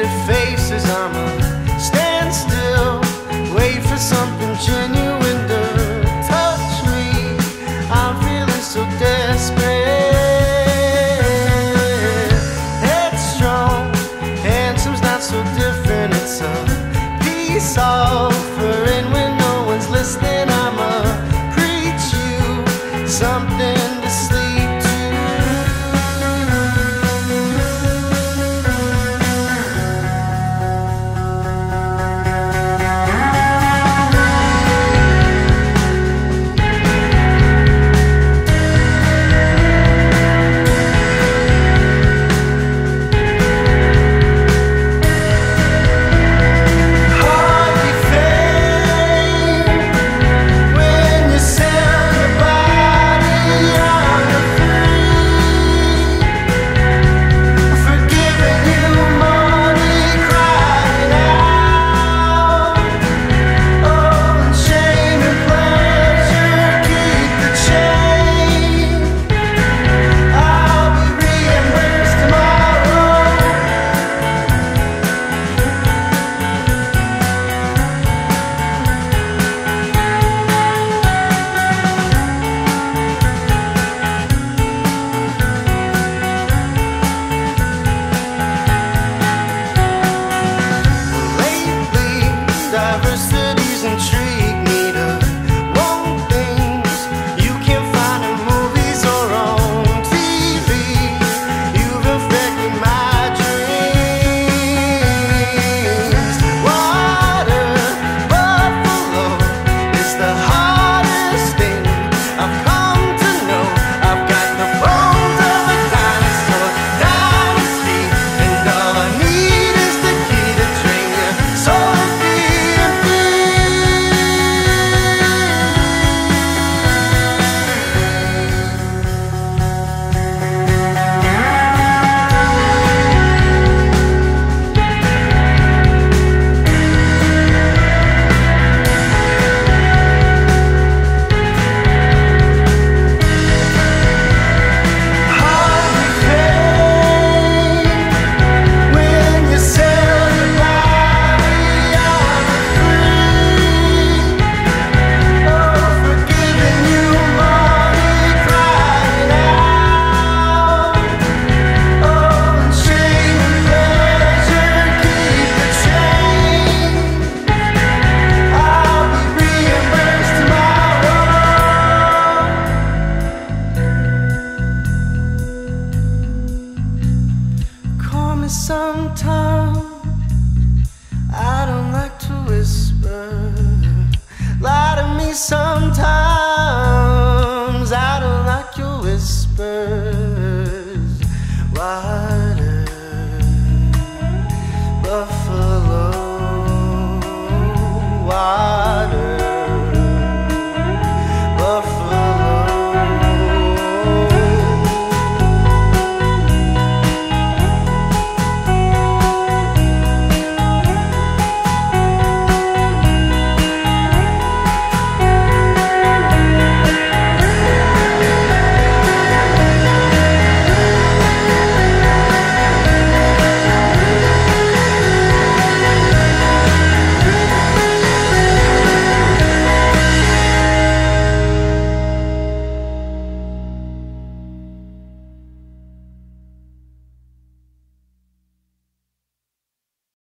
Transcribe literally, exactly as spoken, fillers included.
pretty faces, I'ma stand still, wait for something genuine to touch me. I'm feeling so desperate. Headstrong, handsome's not so different. It's a peace offering when no one's listening. I'ma preach you something to sleep to. Diversities intrigue me to want things you can find in movies or on T V. You've infected my dreams. Water buffalo is the hardest thing I've come to know. I've got the bones of a dinosaur dynasty, and all I need is the key to drain your soul. Sometimes I don't like to whisper. Lie to me sometimes, I don't like your whisper.